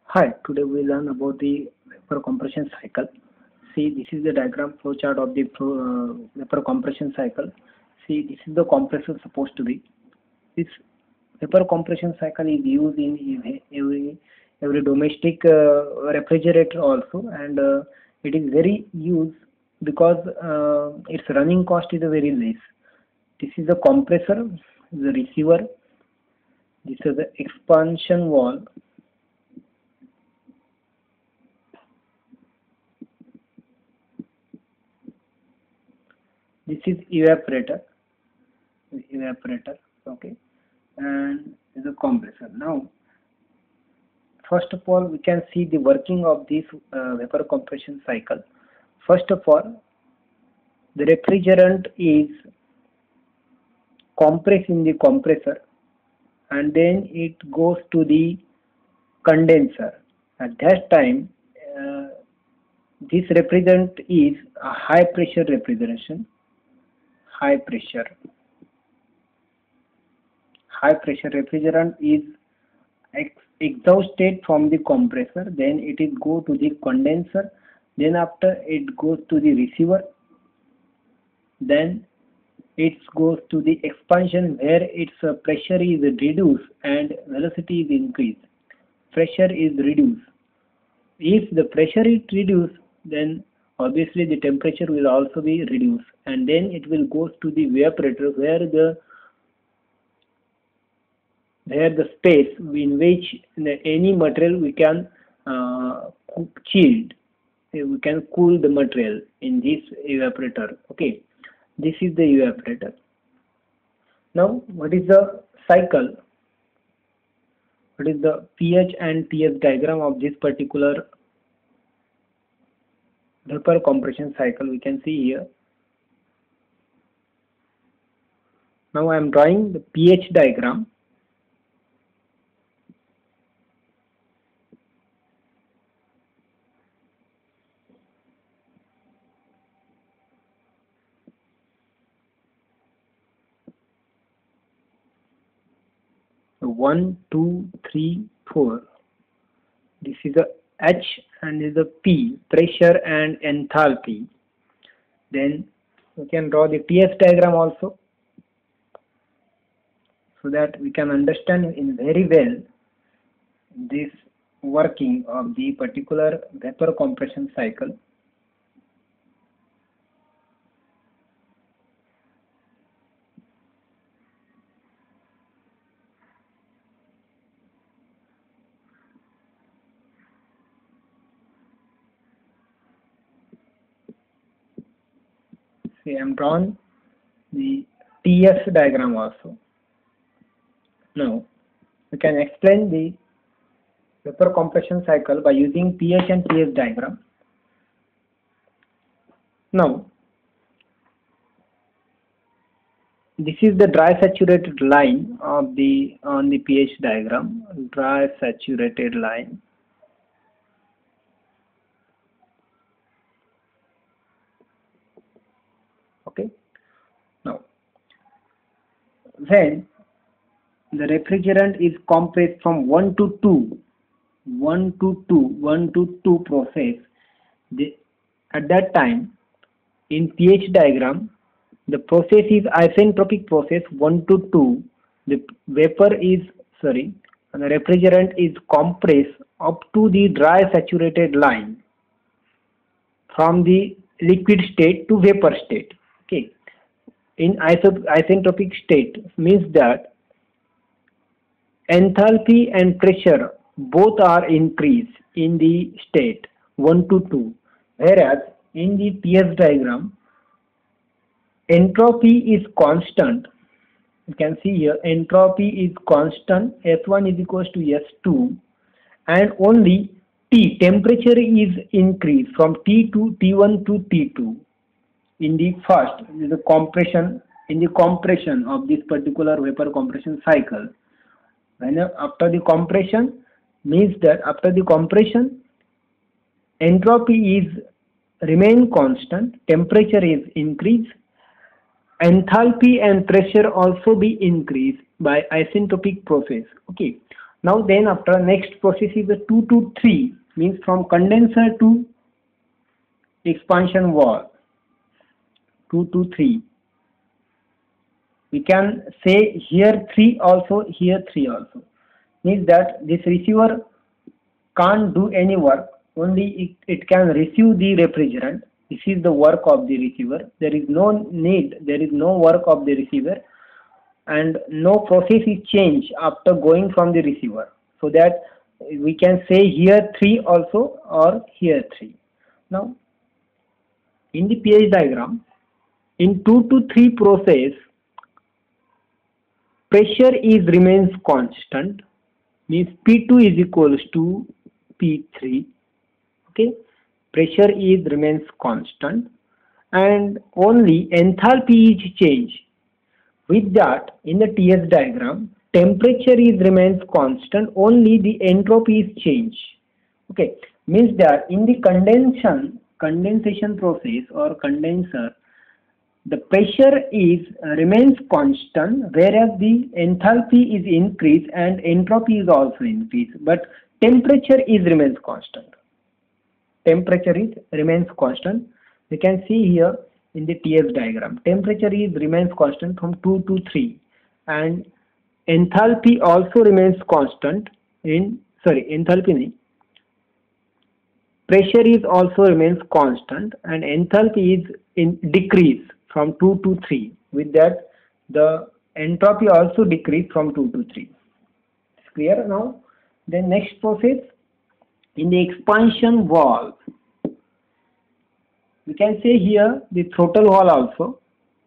Hi, today we learn about the vapor compression cycle. See, this is the diagram flow chart of the vapor compression cycle. See, this is the compressor supposed to be. This vapor compression cycle is used in every domestic refrigerator also, and it is very used because its running cost is very less. This is the compressor, the receiver. This is the expansion valve. This is evaporator, okay, and the compressor. Now, first of all, we can see the working of this vapor compression cycle. First of all, the refrigerant is compressed in the compressor, and then it goes to the condenser. At that time, this refrigerant is a high pressure refrigeration. High pressure refrigerant is exhausted from the compressor, then it is go to the condenser, then after it goes to the receiver, then it goes to the expansion where its pressure is reduced and velocity is increased. Pressure is reduced. If the pressure is reduced, then obviously the temperature will also be reduced, and then it will go to the evaporator where the space in which any material we can chilled, we can cool the material in this evaporator. Okay, this is the evaporator. Now, what is the cycle? What is the pH and TS diagram of this particular vapor compression cycle? We can see here. Now I am drawing the pH diagram. So 1, 2, 3, 4. This is a H and this is a P, pressure and enthalpy. Then we can draw the TS diagram also, so that we can understand in very well this working of the particular vapor compression cycle. See, I am drawn the TS diagram also. Now we can explain the vapor compression cycle by using pH and TS diagram. Now, this is the dry saturated line of the on the pH diagram. Dry saturated line. Okay. Now, when the refrigerant is compressed from 1 to 2, 1 to 2, 1 to 2 process, at that time in pH diagram, the process is isentropic process 1 to 2. The refrigerant is compressed up to the dry saturated line from the liquid state to vapor state. Okay. In isentropic state means that enthalpy and pressure both are increased in the state 1 to 2, whereas in the TS diagram entropy is constant. You can see here entropy is constant, S1 is equals to S2, and only T temperature is increased from T to T1 to T2 in the first the compression of this particular vapor compression cycle. When after the compression means that after the compression entropy is remain constant, temperature is increased, enthalpy and pressure also be increased by isentropic process. Okay, Now then after next process is the 2 to 3, means from condenser to expansion wall. 2 to 3. We can say here 3 also, here 3 also. Means that this receiver can't do any work, only it can receive the refrigerant. This is the work of the receiver. There is no need, there is no work of the receiver, and no process is changed after going from the receiver. So that we can say here 3 also or here 3. Now in the pH diagram, in 2 to 3 process, pressure is remains constant, means P2 is equals to P3. Okay, pressure is remains constant and only enthalpy is changed. With that, in the TS diagram, temperature is remains constant, only the entropy is changed. Okay, means that in the condensation process or condenser, the pressure is remains constant, whereas the enthalpy is increased and entropy is also increased, but temperature is remains constant. Temperature is remains constant. We can see here in the TS diagram, temperature is remains constant from 2 to 3, and enthalpy also remains constant in pressure is also remains constant and enthalpy is in decrease from 2 to 3. With that, the entropy also decrease from 2 to 3. It's clear now? The next process, in the expansion valve, we can say here the throttle valve also,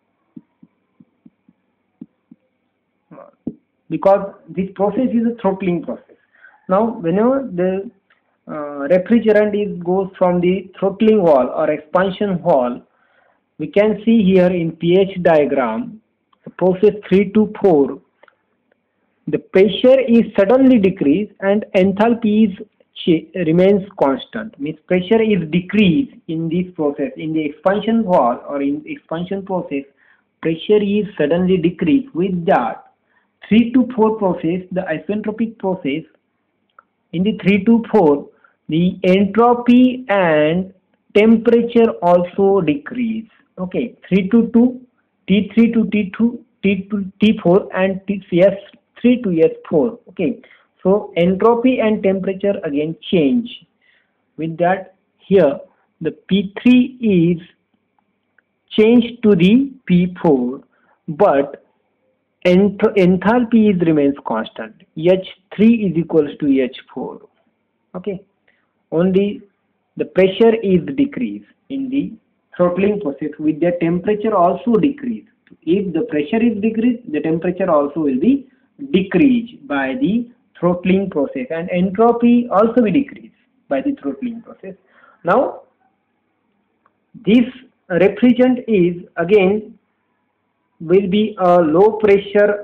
because this process is a throttling process. Now whenever the refrigerant goes from the throttling valve or expansion valve, we can see here in pH diagram, process 3 to 4, the pressure is suddenly decreased and enthalpy remains constant. Means pressure is decreased in this process. In the expansion valve or in expansion process, pressure is suddenly decreased. With that, 3 to 4 process, the isentropic process, in the 3 to 4, the entropy and temperature also decrease. Okay, 3 to 2, T3 to T2, T to T4 and S3 to S4. Okay, so entropy and temperature again change. With that, here the P3 is changed to the P4, but enthalpy is remains constant. H3 is equals to H4. Okay, only the pressure is decreased in the throttling process. With the temperature also decrease. If the pressure is decreased, the temperature also will be decreased by the throttling process, and entropy also will decrease by the throttling process. Now this refrigerant is again will be a low pressure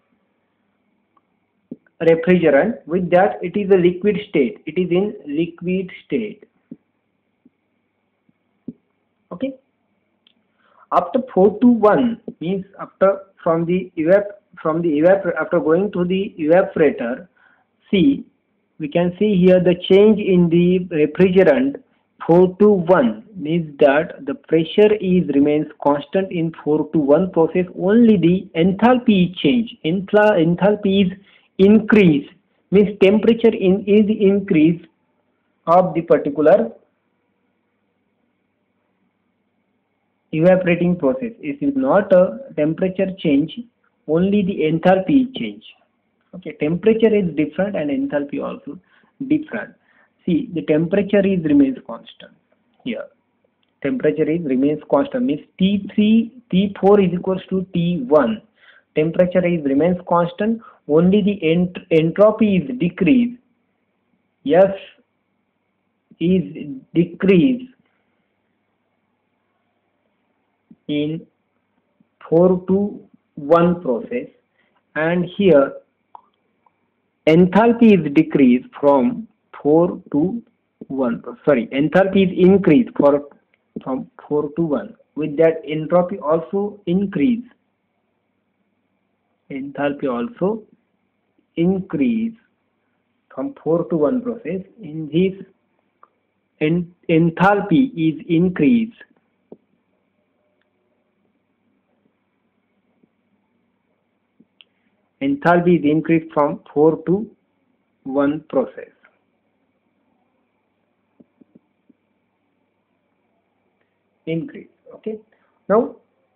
refrigerant. With that, it is a liquid state. It is in liquid state. Okay. After 4 to 1 means after after going to the evaporator, see, we can see here the change in the refrigerant 4 to 1 means that the pressure remains constant in 4 to 1 process. Only the enthalpy change. Enthalpy is increase, means temperature is increase of the particular evaporating process. It is not a temperature change, only the enthalpy change. Okay, temperature is different and enthalpy also different. See, the temperature remains constant here. Temperature remains constant, means T4 is equals to T1. Temperature remains constant, only the entropy is decreased. S is decreased in 4 to 1 process, and here enthalpy is decreased from 4 to 1. Sorry, enthalpy is increased from 4 to 1. With that, entropy also increase. Enthalpy also increase from 4 to 1 process, in this enthalpy is increased. Enthalpy is increased from 4 to 1 process. Increase. Okay. Now,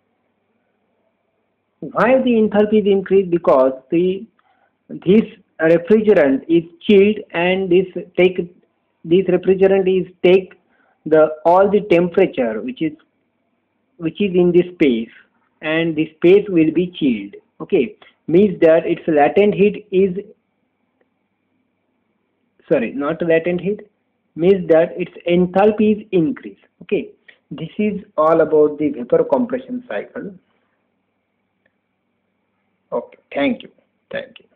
why the enthalpy is increased? Because this refrigerant is chilled, and this refrigerant is take all the temperature which is in this space, and the space will be chilled. Okay, means that its latent heat is, sorry, not latent heat, means that its enthalpy is increased. Okay, this is all about the vapor compression cycle. Okay, thank you.